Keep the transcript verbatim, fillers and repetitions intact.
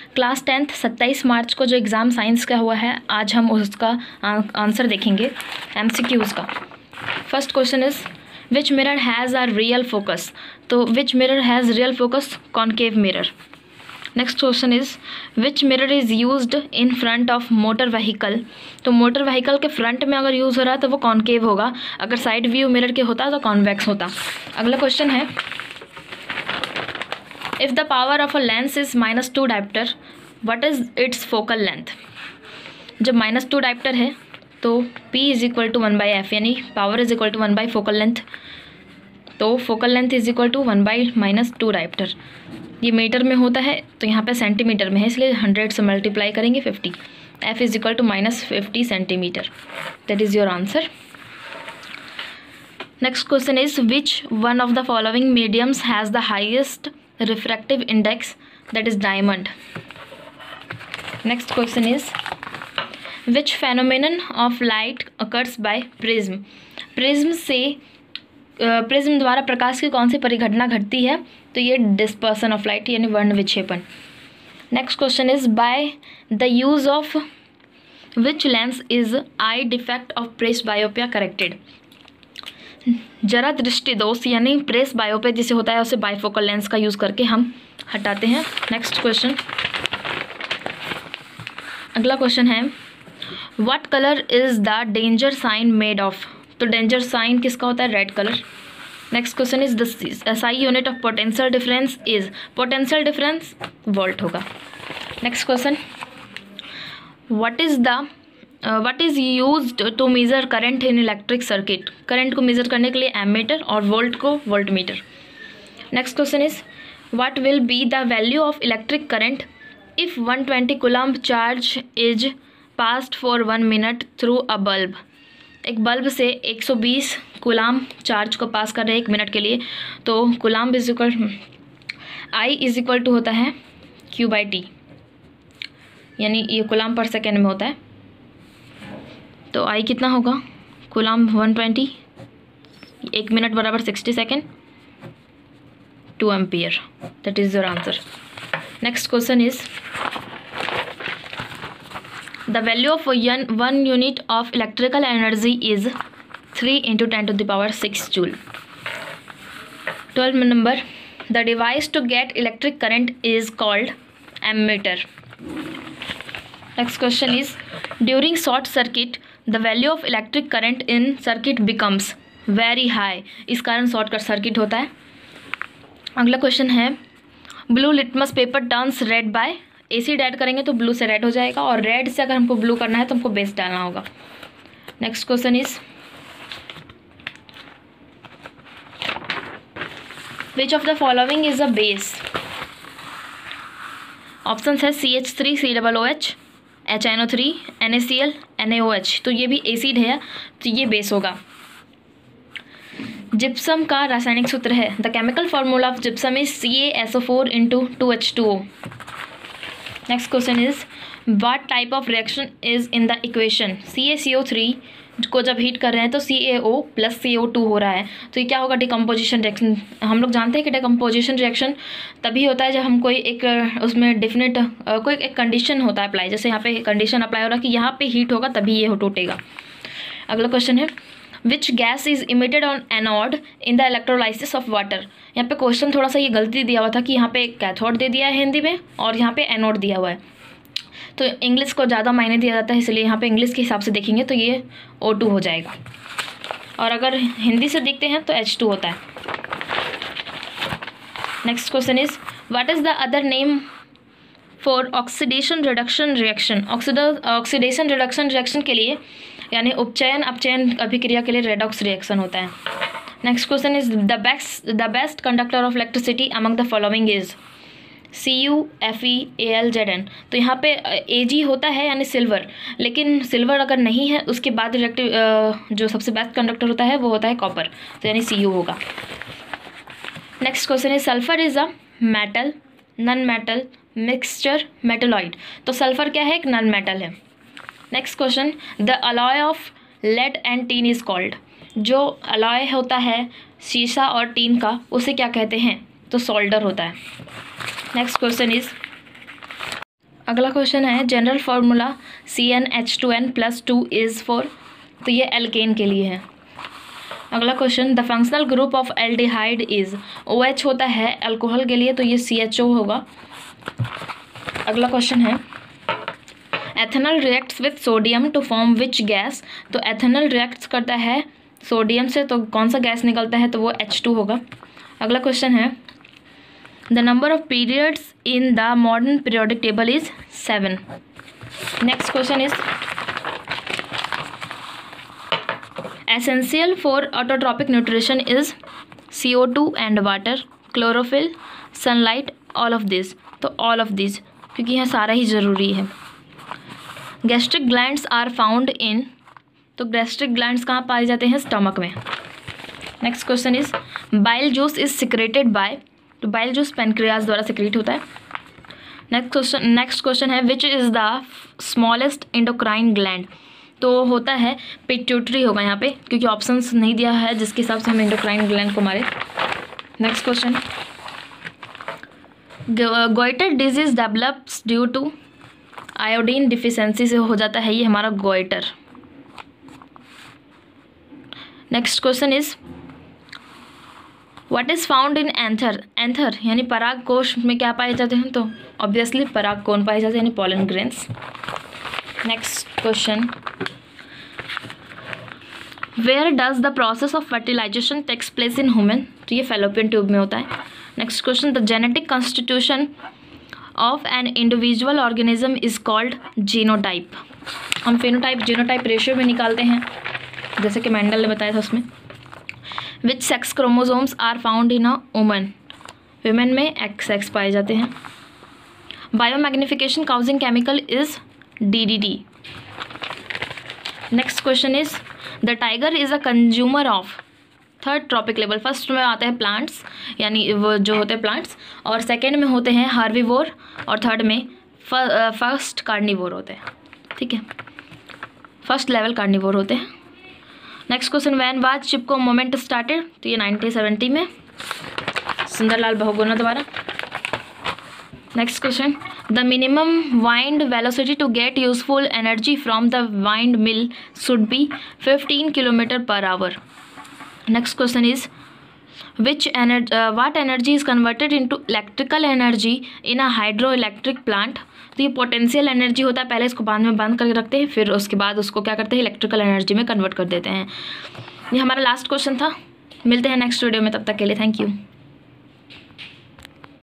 Class tenth सत्ताईस मार्च को जो एग्ज़ाम साइंस का हुआ है, आज हम उसका आंसर देखेंगे एमसीक्यूज़ का। First question is which mirror has a real focus. तो which mirror has real focus? Concave mirror. Next question is which mirror is used in front of motor vehicle. तो मोटर व्हीकल के front में अगर use हो रहा है तो वो कॉनकेव होगा, अगर साइड व्यू मिरर के होता तो कॉन्वेक्स होता। अगला क्वेश्चन है if the power of a lens is minus two dioptre what is its focal length. जब माइनस टू डायप्टर है तो P is equal to one by F, यानी power is equal to one by focal length. तो focal length is equal to one by minus two dioptre. ये metre में होता है तो यहाँ पे सेंटीमीटर में है, इसलिए हंड्रेड से मल्टीप्लाई करेंगे fifty. F is equal to minus fifty centimetre. That is your answer. Next question is which one of the following mediums has the highest refractive index, that is diamond. Next question is which phenomenon of light occurs by prism. Prism से prism द्वारा प्रकाश की कौन सी परिघटना घटती है? तो ये डिस्पर्सन ऑफ लाइट यानी वर्ण विक्षेपण। Next question is by the use of which lens is eye defect of presbyopia corrected. जरा दृष्टि दोष यानी प्रेस बायोपिया जिसे होता है उसे बाइफोकल लेंस का यूज़ करके हम हटाते हैं। नेक्स्ट क्वेश्चन, अगला क्वेश्चन है what colour is the danger sign made of. तो डेंजर साइन किसका होता है? Red colour. Next question is the SI unit of potential difference is, potential difference volt होगा। Next question what is the what is used to measure current in electric circuit. Current को measure करने के लिए ammeter और volt को voltmeter. Next question is what will be the value of electric current if one twenty coulomb charge is passed for one minute through a bulb. एक bulb से एक सौ बीस कूलम्ब चार्ज को पास कर रहे हैं एक मिनट के लिए, तो coulomb is equal I is equal to होता है क्यू बाई टी, यानी ये कूलम्ब पर सेकेंड में होता है। तो आई कितना होगा? कूलम्ब वन ट्वेंटी, एक मिनट बराबर sixty second, two ampere. That is your answer. Next question is the value of one, one unit of electrical energy is three into ten to the power six joule. twelve number, the device to get electric current is called ammeter. Next question is during short circuit the value of electric current in circuit becomes very high, इस कारण short circuit होता है। अगला question है blue litmus paper turns red by, acid add करेंगे तो blue से red हो जाएगा, और रेड से अगर हमको ब्लू करना है तो हमको बेस डालना होगा। Next question is which of the following is a base. Option है C H three, C double O H, H N O three, N A C L, N A O H. तो ये भी acid है तो ये base होगा। Gypsum का रासायनिक सूत्र है, the chemical formula of gypsum is C A S O four into two H two O. Next question is what type of reaction is in the equation C A C O three को जब heat कर रहे हैं तो सी ए O plus C O to हो रहा है, तो ये क्या होगा? Decomposition reaction. हम लोग जानते हैं कि डिकम्पोजिशन रिएक्शन तभी होता है जब हम कोई एक उसमें डेफिनेट कोई एक कंडीशन होता है अप्लाई, जैसे यहाँ पे कंडीशन अप्लाई हो रहा है कि यहाँ पे हीट होगा तभी ये टूटेगा। अगला क्वेश्चन है which gas is emitted on anode in the electrolysis of water. यहाँ पे क्वेश्चन थोड़ा सा ये गलती दिया हुआ था कि यहाँ पे कैथोड दे दिया है हिंदी में और यहाँ पे एनोड दिया हुआ है, तो इंग्लिश को ज़्यादा मायने दिया जाता है, इसलिए यहाँ पे इंग्लिश के हिसाब से देखेंगे तो ये ओ टू हो जाएगा, और अगर हिंदी से देखते हैं तो एच टू होता है। Next question is what is the other name for oxidation reduction reaction. Oxidation reduction reaction के लिए यानी उपचयन अपचयन अभिक्रिया के लिए रेडॉक्स रिएक्शन होता है। Next question is the best the best conductor of electricity among the following is C U F E A L Z N. तो यहाँ पे ए जी होता है यानी सिल्वर, लेकिन सिल्वर अगर नहीं है उसके बाद इलेक्ट्रिक जो सबसे बेस्ट कंडक्टर होता है वो होता है कॉपर, तो यानी सी यू होगा। Next question is sulphur is a metal, non metal, mixture, metalloid. तो सल्फर क्या है? एक नन मेटल है। Next question the alloy of lead and tin is called. जो अलॉय होता है शीशा और टीन का उसे क्या कहते हैं? तो सोल्डर होता है। नेक्स्ट क्वेश्चन इज अगला क्वेश्चन है general formula C N H two N plus two is four, तो ये एल्केन के लिए है। अगला question the functional group of aldehyde is, O H होता है अल्कोहल के लिए तो ये सी एच ओ होगा। अगला क्वेश्चन है ethanol reacts with sodium to form which gas, तो एथेनॉल रिएक्ट्स करता है सोडियम से, तो कौन सा गैस निकलता है, तो वो एच टू होगा। अगला क्वेश्चन है the number of periods in the modern periodic table is seven. Next question is essential for autotrophic nutrition is C O two and water, chlorophyll, sunlight, all of this, तो all of this क्योंकि यहाँ सारा ही ज़रूरी है। Gastric glands are found in, तो gastric glands कहाँ पाए जाते हैं, स्टमक में। Next question is bile juice is secreted by, तो बाइल जूस पेनक्रियाज द्वारा सिक्रेट होता है। नेक्स्ट क्वेश्चन नेक्स्ट क्वेश्चन है which is the smallest endocrine gland, तो होता है पिट्यूटरी होगा यहाँ पे क्योंकि ऑप्शंस नहीं दिया है जिसके हिसाब से हम एंडोक्राइन ग्लैंड को मारे। Next question goitre disease develops due to, iodine deficiency से हो जाता है ये हमारा goitre. Next question is what is found in anther, anther यानी पराग कोश में क्या पाए जाते हैं, तो ऑब्वियसली पराग कौन पाए जाते हैं, यानी pollen grains. Next question where does the process of fertilization takes place in human, तो ये फेलोपियन ट्यूब में होता है। Next question the genetic constitution of an individual organism is called genotype, हम फेनोटाइप जीनोटाइप रेशियो में निकालते हैं जैसे कि मेंडल ने बताया था उसमें। Which sex chromosomes are found in a woman, women में एक्स एक्स पाए जाते हैं। Biomagnification causing chemical is D D D. Next question is the tiger is a consumer of, third trophic level, first में आते हैं plants यानी वो जो होते हैं प्लांट्स, और सेकेंड में होते हैं हार्बीवोर, और थर्ड में फर्स्ट कार्निवोर होते हैं। ठीक है, फर्स्ट लेवल कार्निवोर होते हैं। Next question when was Chipko movement started, तो ये नाइनटीन सेवेंटी में सुंदरलाल बहुगुणा द्वारा। Next question the minimum wind velocity to get useful energy from the wind mill should be fifteen kilometre per hour. Next question is which energy what energy is converted into electrical energy in a hydro electric plant, तो ये potential energy होता है, पहले इसको बाद में बंद करके रखते हैं, फिर उसके बाद उसको क्या करते हैं इलेक्ट्रिकल एनर्जी में कन्वर्ट कर देते हैं। ये हमारा लास्ट क्वेश्चन था, मिलते हैं नेक्स्ट वीडियो में, तब तक के लिए थैंक यू।